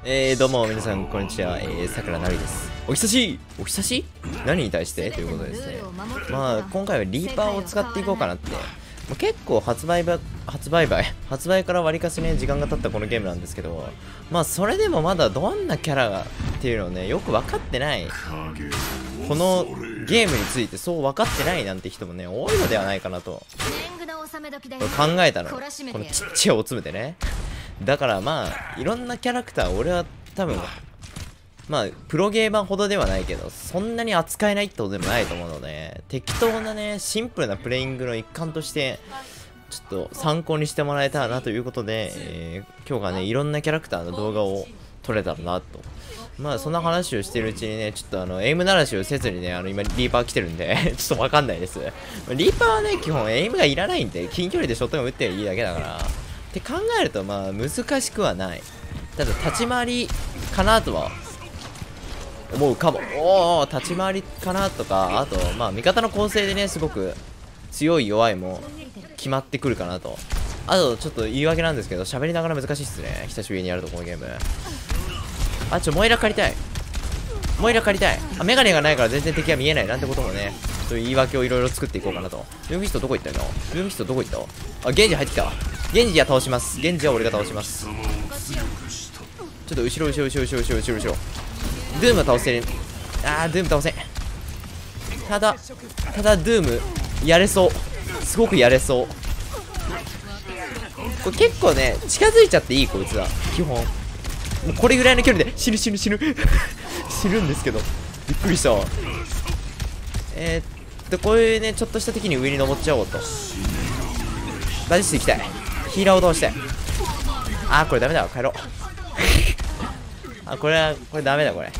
どうも皆さんこんにちは、さくらなりです。お久し何に対してということですね。まあ今回はリーパーを使っていこうかなって。結構発売から割りかしね時間が経ったこのゲームなんですけど、まあそれでもまだどんなキャラがっていうのをねよく分かってない、このゲームについてそう分かってないなんて人もね多いのではないかなと考えたの。このちっちゃいおつむでね。だからまあいろんなキャラクター俺は多分まあプロゲーマーほどではないけどそんなに扱えないってことでもないと思うので、適当なねシンプルなプレイングの一環としてちょっと参考にしてもらえたらなということで、今日がねいろんなキャラクターの動画を撮れたらなと。まあそんな話をしてるうちにねちょっとエイム鳴らしをせずにね今リーパー来てるんでちょっとわかんないです。リーパーはね基本エイムがいらないんで近距離でショットガン打っていいだけだからって考えるとまあ難しくはない。ただ立ち回りかなとは思うかも。おお立ち回りかなとか、あとまあ味方の構成でねすごく強い弱いも決まってくるかなと。あとちょっと言い訳なんですけど喋りながら難しいっすね、久しぶりにやるとこのゲーム。モイラ借りたい。メガネがないから全然敵が見えないなんてこともね、そういう言い訳をいろいろ作っていこうかなと。ルームヒストどこ行ったの？ルームヒストどこ行った？ゲンジ入ってきた。ゲンジは倒します。ゲンジは俺が倒します。ちょっと後ろ。ドゥームは倒せる。ドゥーム倒せん。ただドゥームやれそう。すごくやれそう。これ結構ね近づいちゃっていい、こいつは基本。もうこれぐらいの距離で死ぬ死ぬんですけどびっくりした。こういうねちょっとした敵に上に登っちゃおうと。バジス行きたい。ヒーラーを倒したい。これダメだわ、帰ろうこれダメだ。これ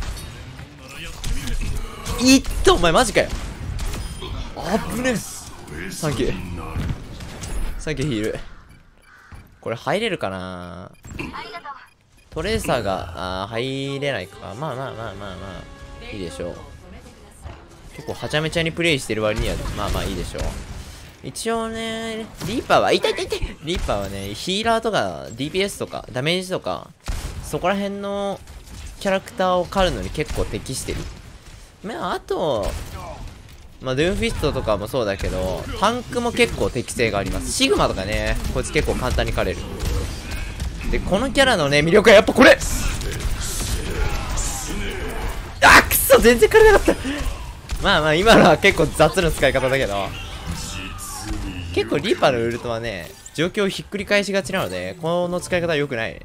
いったお前マジかよ。ぶねえ。サンキューヒール。これ入れるかな。トレーサーが入れないか。まあいいでしょう。結構はちゃめちゃにプレイしてる割にはまあいいでしょう。一応ねリーパーはリーパーはねヒーラーとか DPS とかダメージとかそこら辺のキャラクターを狩るのに結構適してる。あとドゥーンフィストとかもそうだけどタンクも結構適性があります。シグマとかねこいつ結構簡単に狩れる。でこのキャラのね魅力はやっぱこれ。くそ全然狩れなかったまあ今のは結構雑な使い方だけど、結構リーパーのウルトはね状況をひっくり返しがちなのでこの使い方は良くない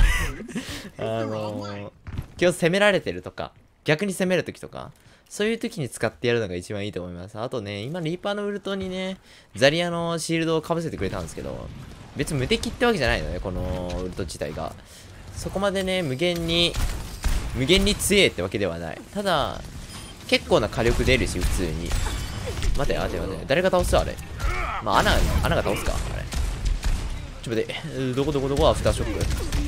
今日攻められてるとか逆に攻めるときとかそういう時に使ってやるのが一番いいと思います。あとね今リーパーのウルトにねザリアのシールドをかぶせてくれたんですけど、別に無敵ってわけじゃないのねこのウルト自体が。そこまでね無限に強えってわけではない。ただ結構な火力出るし普通に。待て誰が倒す？あれアナが倒すか。あれちょっと待って、どこアフターショック。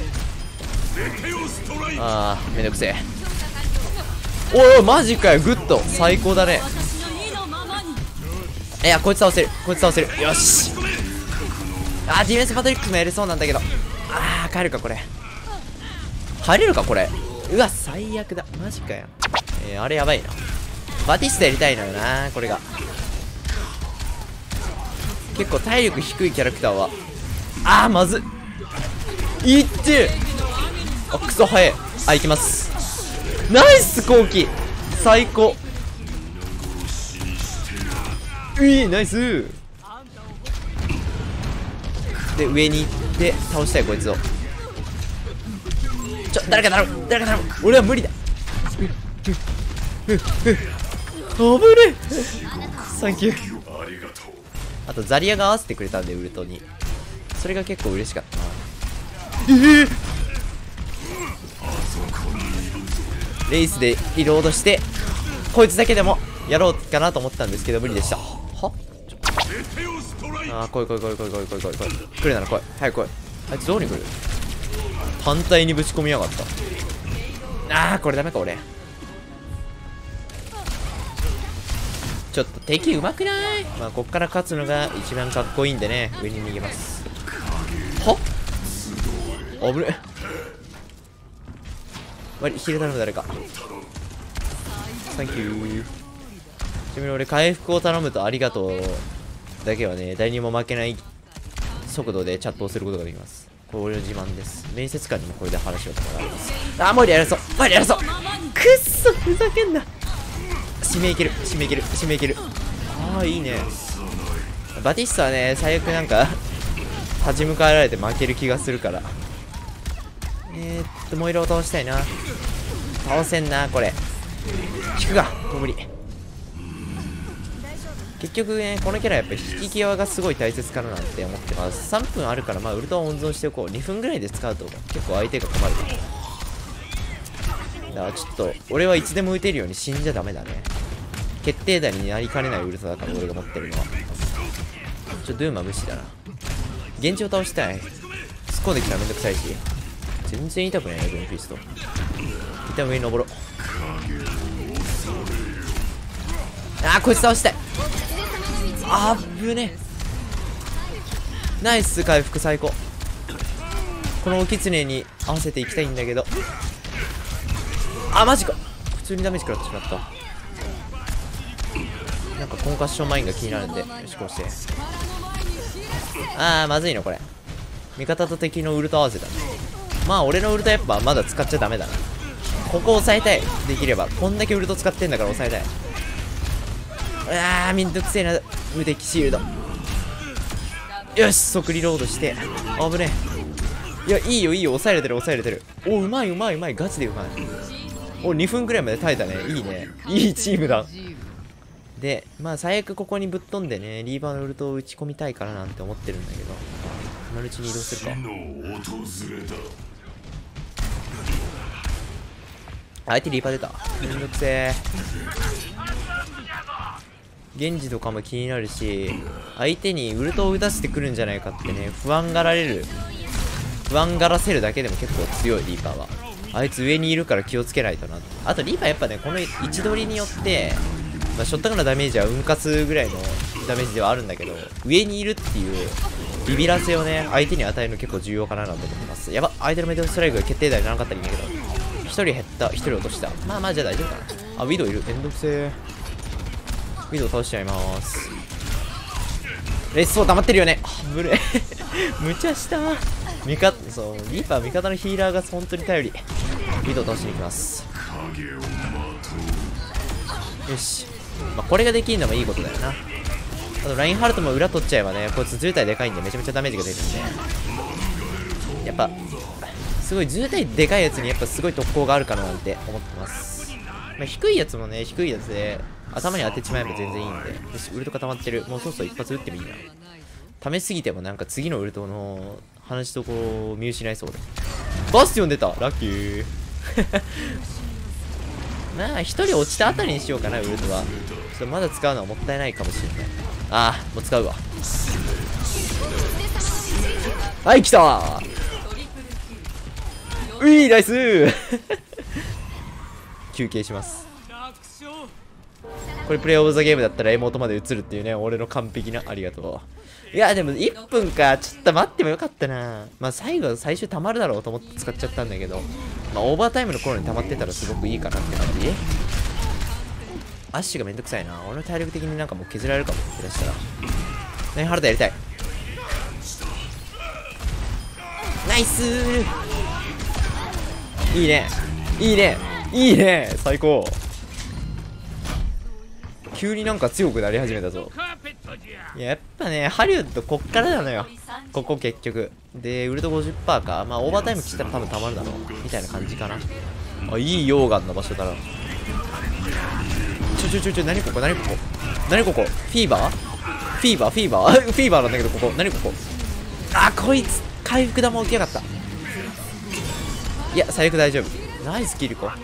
めんどくせえ。おいマジかよ、グッド最高だね。こいつ倒せるよし。ディフェンスパトリックスもやれそうなんだけど帰るか。これ入れるかこれ。うわ最悪だマジかよ。あれやばいな。バティスタやりたいのよな。これが結構体力低いキャラクターはまずいってクソ早い。いきます。ナイス後期最高。ナイスで上に行って倒したいこいつを。誰か頼む俺は無理だ。危ねえサンキュー。あとザリアが合わせてくれたんでウルトにそれが結構嬉しかったな。レイスでリロードしてこいつだけでもやろうかなと思ったんですけど無理でした。来い来るなら来い早く来い。あいつどうに来る。反対にぶち込みやがった。これダメか俺。ちょっと敵うまくない？こっから勝つのが一番かっこいいんでね上に逃げます。危ねヒール頼む誰か。サンキュー。ちなみに俺回復を頼むとありがとうだけはね、誰にも負けない速度でチャットをすることができます。これ俺の自慢です。面接官にもこれで話をしてもらいます。あ、モイルやらそう、モイルやらそう。くっそ、ふざけんな。締めいける、締めいける、締めいける。ああ、いいね。バティスタはね、最悪なんか立ち向かえられて負ける気がするから。モイルを倒したいな。倒せんな、これ。引くが、無理。結局ね、このキャラやっぱ引き際がすごい大切かななんて思ってます。3分あるから、まあウルトは温存しておこう。2分ぐらいで使うと結構相手が困る。だからちょっと、俺はいつでも打てるように死んじゃダメだね。決定打になりかねないウルトだから、俺が持ってるのは。ドゥーマ無視だな。現地を倒したい。突っ込んできたらめんどくさいし。全然痛くないね、ドゥームフィスト。一旦上に登ろう。あー、こいつ倒したい。あぶね。ナイス回復最高。このおキツネに合わせていきたいんだけど。あ、マジか。普通にダメージ食らってしまった。なんかコンカッションマインが気になるんで、よし、こうして。あー、まずいのこれ。味方と敵のウルト合わせだね。まあ俺のウルトやっぱまだ使っちゃダメだな。ここ抑えたい。できればこんだけウルト使ってんだから抑えたい。あー、めんどくせえな。無敵シールド。よし、即リロードして。あぶねえ。いや、いいよいいよ、抑えれてる抑えれてる。お、うまいうまいうまい、ガチでうまい。お、2分くらいまで耐えたね。いいね、いいチームだ。で、まあ最悪ここにぶっ飛んでね、リーバーのウルトを打ち込みたいかななんて思ってるんだけど、今のうちに移動するか。相手リーバー出た。めんどくせえ。ゲンジとかも気になるし、相手にウルトを打たせてくるんじゃないかってね、不安がらせるだけでも結構強いリーパーは。あいつ上にいるから気をつけないとな。あとリーパーやっぱね、この位置取りによって、まあ、ショットガンのダメージは運活ぐらいのダメージではあるんだけど、上にいるっていうビビらせをね、相手に与えるの結構重要かなと思ってます。やば、相手のメタルストライクが決定打にならなかったらいいんだけど、1人減った、1人落とした。まあまあ、じゃあ大丈夫かな。あ、ウィドウいる。めんどくせえ。ウィドウ倒しちゃいます。レッスン溜まってるよね。あ、無礼。無茶した。そう、リーパー味方のヒーラーが本当に頼り。ウィドウ倒しに行きます。よし。まあ、これができるのもいいことだよな。あと、ラインハルトも裏取っちゃえばね、こいつ図体でかいんでめちゃめちゃダメージが出るんで。やっぱ、すごい図体でかいやつにやっぱすごい特攻があるかななんて思ってます。まあ、低いやつもね、低いやつで、頭に当てちまえば全然いいんで。よし、ウルト固まってる。もうそろそろ一発撃ってもいいな。溜めすぎてもなんか次のウルトの話とこう見失いそうで。バスティオン出た。ラッキー。まあ一人落ちたあたりにしようかな、ウルトは。ちょっとまだ使うのはもったいないかもしれない。ああ、もう使うわ。はい、来たー。ういー、ナイスー。休憩します。これプレイオブザゲームだったらエモートまで映るっていうね、俺の完璧な。ありがとう。いやでも1分か、ちょっと待ってもよかったな。まあ最終溜まるだろうと思って使っちゃったんだけど、まあオーバータイムの頃に溜まってたらすごくいいかなって感じ。アッシュがめんどくさいな。俺の体力的になんかもう削られるかもって出したらね。ハルトやりたい。ナイスー。いいねいいねいいね、最高。急になんか強くなり始めたぞ。いや、やっぱね、ハリウッドこっからなのよ。ここ結局。で、ウルト 50% か。まあ、オーバータイム切ったら多分溜まるだろう。みたいな感じかな。あ、いい溶岩の場所だな。何ここ何ここ何ここ。フィーバーフィーバーフィーバーフィーバーなんだけど、ここ。何ここ。あ、こいつ、回復玉起きやがった。いや、最悪大丈夫。ナイスキルコ。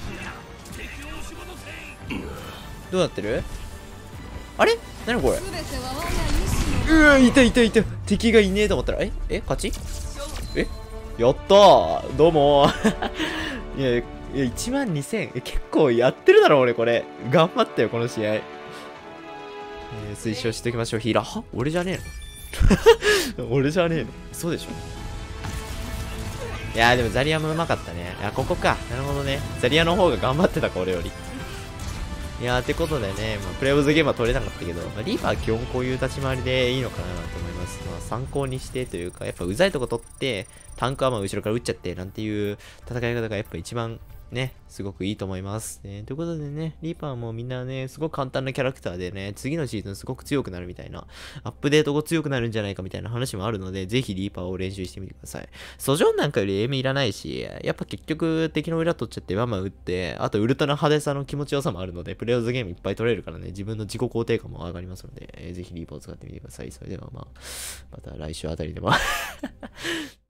どうなってる？あれ？何これ？うわ、いた。敵がいねえと思ったら、勝ち？やったー。どうもー。いや、12000。結構やってるだろ、俺これ。頑張ったよ、この試合。推奨しておきましょう。ヒーラー。は？俺じゃねえの俺じゃねえの。そうでしょ。 いやーでもザリアもうまかったね。いや、ここか。なるほどね。ザリアの方が頑張ってたか、俺より。いやー、ってことでね、まあ、プレイオブズゲームは取れなかったけど、まあ、リーパーは基本こういう立ち回りでいいのかなと思います。まあ、参考にしてというか、やっぱうざいとこ取って、タンクはまあ後ろから撃っちゃって、なんていう戦い方がやっぱ一番ね、すごくいいと思います。ということでね、リーパーもみんなね、すごく簡単なキャラクターでね、次のシーズンすごく強くなるみたいな、アップデート後強くなるんじゃないかみたいな話もあるので、ぜひリーパーを練習してみてください。ソジョンなんかよりエイムいらないし、やっぱ結局敵の裏取っちゃってバンバン撃って、あとウルトラ派手さの気持ちよさもあるので、プレイオブズゲームいっぱい取れるからね、自分の自己肯定感も上がりますので、ぜひリーパーを使ってみてください。それではまた来週あたりでも